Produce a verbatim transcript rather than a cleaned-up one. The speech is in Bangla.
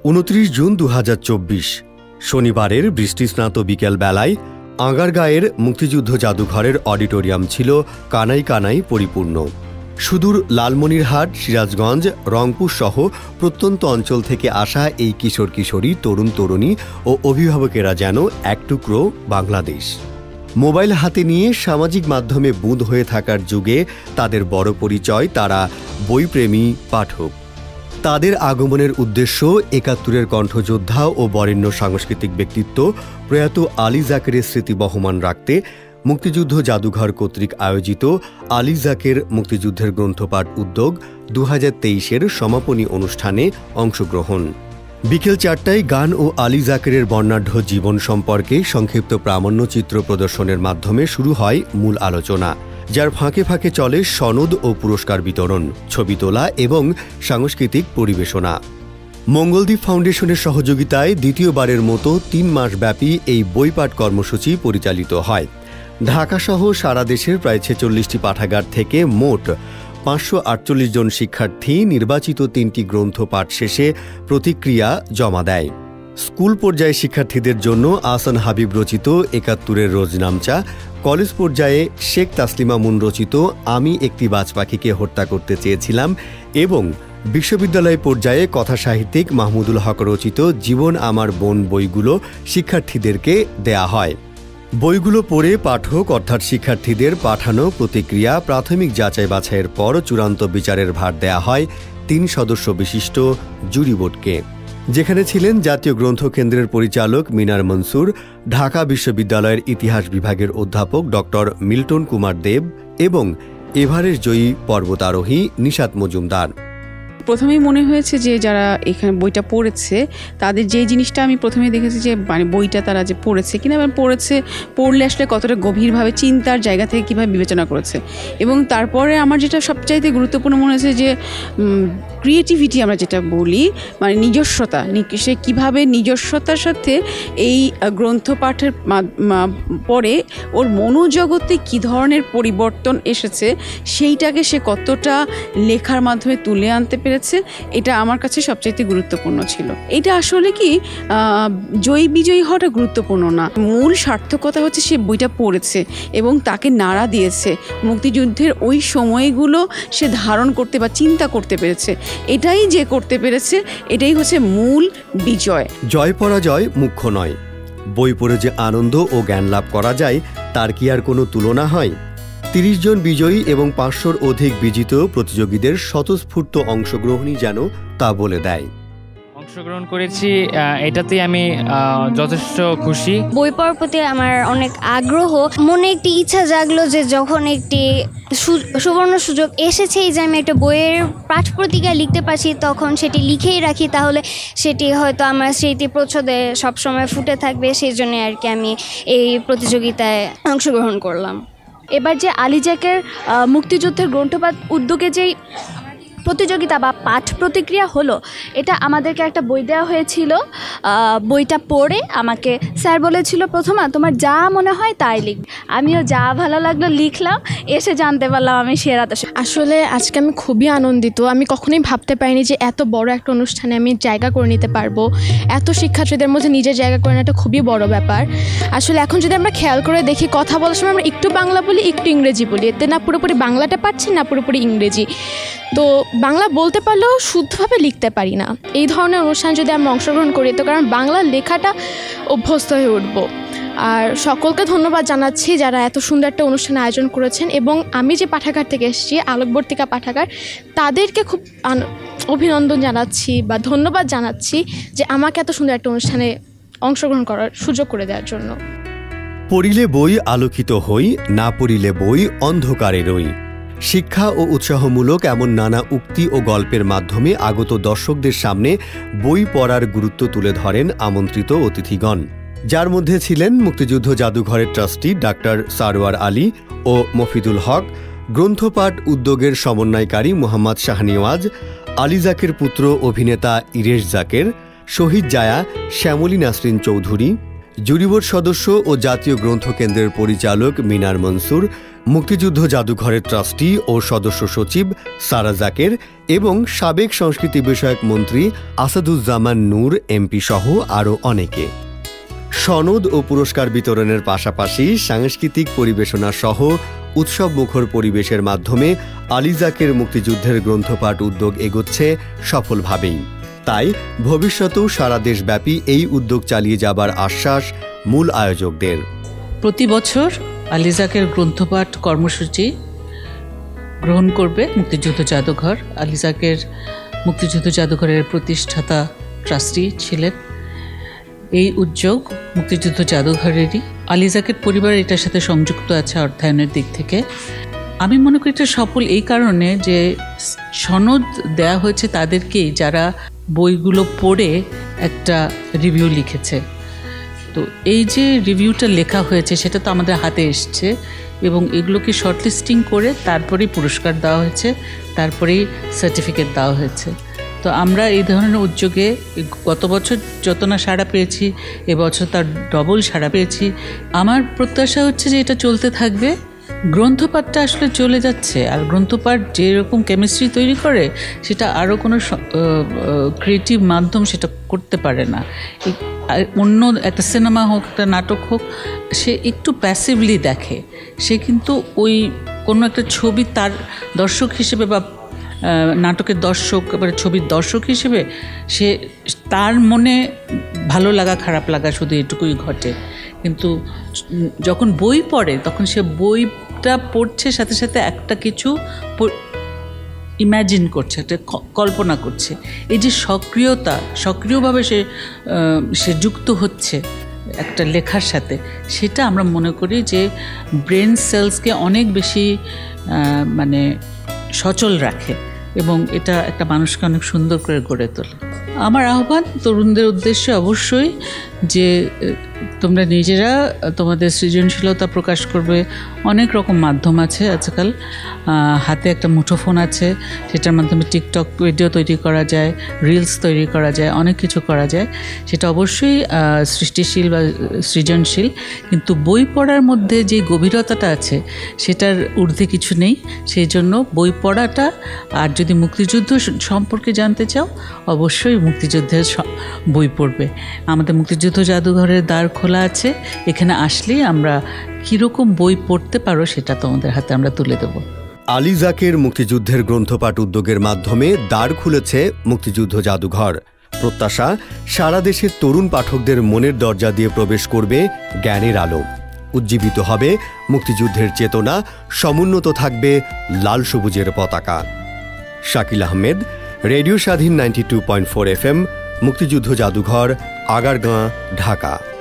উনত্রিশ জুন দু হাজার চব্বিশ শনিবারের বৃষ্টিস্নাত বিকেল বেলায় আগারগাঁয়ের মুক্তিযুদ্ধ জাদুঘরের অডিটোরিয়াম ছিল কানাই কানাই পরিপূর্ণ। সুদূর লালমনিরহাট, সিরাজগঞ্জ, রংপুর সহ প্রত্যন্ত অঞ্চল থেকে আসা এই কিশোর কিশোরী, তরুণ তরুণী ও অভিভাবকেরা যেন এক টুকরো বাংলাদেশ। মোবাইল হাতে নিয়ে সামাজিক মাধ্যমে বুঁদ হয়ে থাকার যুগে তাদের বড় পরিচয়, তারা বইপ্রেমী পাঠক। তাদের আগমনের উদ্দেশ্য একাত্তরের কণ্ঠযোদ্ধা ও বরেণ্য সাংস্কৃতিক ব্যক্তিত্ব প্রয়াত আলী জাকেরের স্মৃতি বহমান রাখতে মুক্তিযুদ্ধ জাদুঘর কর্তৃক আয়োজিত আলী জাকের মুক্তিযুদ্ধের গ্রন্থপাঠ উদ্যোগ দু হাজার তেইশের সমাপনী অনুষ্ঠানে অংশগ্রহণ। বিকেল চারটায় গান ও আলী জাকেরের বর্ণাঢ্য জীবন সম্পর্কে সংক্ষিপ্ত প্রামাণ্যচিত্র প্রদর্শনের মাধ্যমে শুরু হয় মূল আলোচনা, যার ফাঁকে ফাঁকে চলে সনদ ও পুরস্কার বিতরণ, ছবি তোলা এবং সাংস্কৃতিক পরিবেশনা। মঙ্গলদ্বীপ ফাউন্ডেশনের সহযোগিতায় দ্বিতীয়বারের মতো তিন মাসব্যাপী এই বইপাঠ কর্মসূচি পরিচালিত হয়। ঢাকাসহ সারা দেশের প্রায় ছেচল্লিশটি পাঠাগার থেকে মোট পাঁচশো আটচল্লিশ জন শিক্ষার্থী নির্বাচিত তিনটি গ্রন্থ পাঠ শেষে প্রতিক্রিয়া জমা দেয়। স্কুল পর্যায়ে শিক্ষার্থীদের জন্য আহসান হাবিব রচিত একাত্তরের রোজনামচা, কলেজ পর্যায়ে শেখ তাসলিমা মুন রচিত আমি একটি বাজ পাখিকে হত্যা করতে চেয়েছিলাম এবং বিশ্ববিদ্যালয় পর্যায়ে কথা সাহিত্যিক মাহমুদুল হক রচিত জীবন আমার বোন বইগুলো শিক্ষার্থীদেরকে দেয়া হয়। বইগুলো পড়ে পাঠক অর্থাৎ শিক্ষার্থীদের পাঠানো প্রতিক্রিয়া প্রাথমিক যাচাই বাছাইয়ের পর চূড়ান্ত বিচারের ভার দেয়া হয় তিন সদস্য বিশিষ্ট জুরি বোর্ডকে, যেখানে ছিলেন জাতীয় গ্রন্থ কেন্দ্রের পরিচালক মিনার মনসুর, ঢাকা বিশ্ববিদ্যালয়ের ইতিহাস বিভাগের অধ্যাপক ডক্টর মিল্টন কুমার দেব এবং এভারেস্ট জয়ী পর্বতারোহী নিশাত মজুমদার। প্রথমেই মনে হয়েছে যে যারা এখানে বইটা পড়েছে তাদের যেই জিনিসটা আমি প্রথমে দেখেছি যে মানে বইটা তারা যে পড়েছে কিনা পড়েছে পড়লে আসলে কতটা গভীরভাবে চিন্তার জায়গা থেকে কীভাবে বিবেচনা করেছে। এবং তারপরে আমার যেটা সবচাইতে গুরুত্বপূর্ণ মনে হয়েছে যে ক্রিয়েটিভিটি আমরা যেটা বলি, মানে নিজস্বতা, সে কীভাবে নিজস্বতার সাথে এই গ্রন্থপাঠের পরে ওর মনোজগতে কী ধরনের পরিবর্তন এসেছে সেইটাকে সে কতটা লেখার মাধ্যমে তুলে আনতে পেরেছে, এটা আমার কাছে সবচাইতে গুরুত্বপূর্ণ ছিল। এটা আসলে কি জয়ী বিজয়ী হওয়াটা গুরুত্বপূর্ণ না, মূল সার্থকতা হচ্ছে সে বইটা পড়েছে এবং তাকে নাড়া দিয়েছে, মুক্তিযুদ্ধের ওই সময়গুলো সে ধারণ করতে বা চিন্তা করতে পেরেছে। এটাই যে করতে পেরেছে, এটাই হচ্ছে মূল বিজয়। জয় পরাজয় মুখ্য নয়, বই পড়ে যে আনন্দ ও জ্ঞান লাভ করা যায় তার কি আর কোনো তুলনা হয়? তিরিশ জন বিজয়ী এবং পাঁচশোর অধিক বিজিত প্রতিযোগীদের স্বতঃস্ফূর্ত অংশগ্রহণই যেন তা বলে দেয়। অংশগ্রহণ করেছি, এটাতেই আমি যথেষ্ট খুশি। বই পড়ার প্রতি আমার অনেক আগ্রহ, মনে একটি ইচ্ছা জাগলো যে যখন একটি সুবর্ণ সুযোগ এসেছে যে আমি একটা বইয়ের পাঠ পত্রিকা লিখতে পারছি, তখন সেটি লিখেই রাখি, তাহলে সেটি হয়তো আমার স্মৃতি প্রচ্ছদে সবসময় ফুটে থাকবে। সেই জন্য আর কি আমি এই প্রতিযোগিতায় অংশগ্রহণ করলাম। এবার যে আলী জাকের মুক্তিযুদ্ধের গ্রন্থপাঠ উদ্যোগে যেই প্রতিযোগিতা বা পাঠ প্রতিক্রিয়া হলো, এটা আমাদেরকে একটা বই দেওয়া হয়েছিল। বইটা পড়ে আমাকে স্যার বলেছিল, প্রথমা তোমার যা মনে হয় তাই লিখ। আমিও যা ভালো লাগলো লিখলাম, এসে জানতে পারলাম আমি সেরা দশক। আসলে আজকে আমি খুবই আনন্দিত। আমি কখনোই ভাবতে পারিনি যে এত বড় একটা অনুষ্ঠানে আমি জায়গা করে নিতে পারবো। এত শিক্ষার্থীদের মধ্যে নিজের জায়গা করে নেওয়াটা খুবই বড় ব্যাপার। আসলে এখন যদি আমরা খেয়াল করে দেখি, কথা বলার সময় আমরা একটু বাংলা বলি, একটু ইংরেজি বলি, এতে না পুরোপুরি বাংলাটা পারছি না পুরোপুরি ইংরেজি। তো বাংলা বলতে পারলেও শুদ্ধভাবে লিখতে পারি না। এই ধরনের অনুষ্ঠান যদি আমরা অংশগ্রহণ করি, তো কারণ বাংলা লেখাটা অভ্যস্ত হয়ে উঠবো। আর সকলকে ধন্যবাদ জানাচ্ছি যারা এত সুন্দর একটা অনুষ্ঠান আয়োজন করেছেন। এবং আমি যে পাঠাগার থেকে এসেছি, আলোকবর্তিকা পাঠাগার, তাদেরকে খুব অভিনন্দন জানাচ্ছি বা ধন্যবাদ জানাচ্ছি যে আমাকে এত সুন্দর একটা অনুষ্ঠানে অংশগ্রহণ করার সুযোগ করে দেওয়ার জন্য। পড়িলে বই আলোকিত হই, না পড়িলে বই অন্ধকারে রই। শিক্ষা ও উৎসাহমূলক এমন নানা উক্তি ও গল্পের মাধ্যমে আগত দর্শকদের সামনে বই পড়ার গুরুত্ব তুলে ধরেন আমন্ত্রিত অতিথিগণ, যার মধ্যে ছিলেন মুক্তিযুদ্ধ জাদুঘরের ট্রাস্টি ডাক্তার সারোয়ার আলী ও মফিদুল হক, গ্রন্থপাঠ উদ্যোগের সমন্বয়কারী মোহাম্মদ শাহনেওয়াজ, আলী জাকের পুত্র অভিনেতা ইরেশ জাকের, শহীদ জায়া শ্যামলী নাসরিন চৌধুরী, জুরি বোর্ড সদস্য ও জাতীয় গ্রন্থ কেন্দ্রের পরিচালক মিনার মনসুর, মুক্তিযুদ্ধ জাদুঘরের ট্রাস্টি ও সদস্য সচিব সারা জাকের এবং সাবেক সংস্কৃতি বিষয়ক মন্ত্রী আসাদুজ্জামান নূর এমপি সহ আরও অনেকে। সনদ ও পুরস্কার বিতরণের পাশাপাশি সাংস্কৃতিক পরিবেশনা সহ উৎসবমুখর পরিবেশের মাধ্যমে আলী জাকের মুক্তিযুদ্ধের গ্রন্থপাঠ উদ্যোগ এগোচ্ছে সফলভাবেই। তাই ভবিষ্যতেও সারা দেশব্যাপী এই উদ্যোগ চালিয়ে যাবার আশ্বাস মূল আয়োজকদের। প্রতি বছর আলী জাকের গ্রন্থপাঠ কর্মসূচি গ্রহণ করবে মুক্তিযুদ্ধ জাদুঘর। আলী জাকের মুক্তিযুদ্ধ জাদুঘরের প্রতিষ্ঠাতা ট্রাস্টি ছিলেন। এই উদ্যোগ মুক্তিযুদ্ধ জাদুঘরেরই। আলী জাকের পরিবার এটার সাথে সংযুক্ত আছে অর্থায়নের দিক থেকে। আমি মনে করি এটা সফল এই কারণে যে সনদ দেয়া হয়েছে তাদেরকেই যারা বইগুলো পড়ে একটা রিভিউ লিখেছে। তো এই যে রিভিউটা লেখা হয়েছে সেটা তো আমাদের হাতে এসছে এবং এগুলোকে শর্টলিস্টিং করে তারপরেই পুরস্কার দেওয়া হয়েছে, তারপরেই সার্টিফিকেট দেওয়া হয়েছে। তো আমরা এই ধরনের উদ্যোগে গত বছর যত না সাড়া পেয়েছি, এবছর তার ডবল সাড়া পেয়েছি। আমার প্রত্যাশা হচ্ছে যে এটা চলতে থাকবে। গ্রন্থপাঠটা আসলে চলে যাচ্ছে, আর গ্রন্থপাঠ যেরকম কেমিস্ট্রি তৈরি করে সেটা আরও কোনো ক্রিয়েটিভ মাধ্যম সেটা করতে পারে না। অন্য একটা সিনেমা হোক, একটা নাটক হোক, সে একটু প্যাসিভলি দেখে। সে কিন্তু ওই কোনো একটা ছবি তার দর্শক হিসেবে বা নাটকের দর্শক এবারে ছবির দর্শক হিসেবে সে তার মনে ভালো লাগা খারাপ লাগা শুধু এটুকুই ঘটে। কিন্তু যখন বই পড়ে তখন সে বইটা পড়ছে সাথে সাথে একটা কিছু ইম্যাজিন করছে, একটা কল্পনা করছে। এই যে সক্রিয়তা, সক্রিয়ভাবে সে সে যুক্ত হচ্ছে একটা লেখার সাথে, সেটা আমরা মনে করি যে ব্রেন সেলসকে অনেক বেশি মানে সচল রাখে এবং এটা একটা মানুষকে অনেক সুন্দর করে গড়ে তোলে। আমার আহ্বান তরুণদের উদ্দেশ্যে অবশ্যই যে তোমরা নিজেরা তোমাদের সৃজনশীলতা প্রকাশ করবে। অনেক রকম মাধ্যম আছে আজকাল, হাতে একটা মুঠোফোন আছে, সেটার মাধ্যমে টিকটক ভিডিও তৈরি করা যায়, রিলস তৈরি করা যায়, অনেক কিছু করা যায়। সেটা অবশ্যই সৃষ্টিশীল বা সৃজনশীল, কিন্তু বই পড়ার মধ্যে যে গভীরতাটা আছে সেটার ঊর্ধ্বে কিছু নেই। সেই জন্য বই পড়াটা, আর যদি মুক্তিযুদ্ধ সম্পর্কে জানতে চাও অবশ্যই মুক্তিযুদ্ধের বই পড়বে। আমাদের মুক্তিযুদ্ধ জাদুঘরের দ্বার খোলা আছে, এখানে আসলেই আমরা কীরকম বই পড়তে পারো সেটা তোমাদের হাতে আমরা তুলে দেব। আলী জাকের মুক্তিযুদ্ধের গ্রন্থপাঠ উদ্যোগের মাধ্যমে দ্বার খুলেছে মুক্তিযুদ্ধ জাদুঘর। প্রত্যাশা, সারা দেশের তরুণ পাঠকদের মনের দরজা দিয়ে প্রবেশ করবে জ্ঞানের আলো। উজ্জীবিত হবে মুক্তিযুদ্ধের চেতনা, সমুন্নত থাকবে লাল সবুজের পতাকা। Shakil Ahmed, radio Swadhin ninety two point four F M, Muktijuddho Jadughar, Agargaon, Dhaka.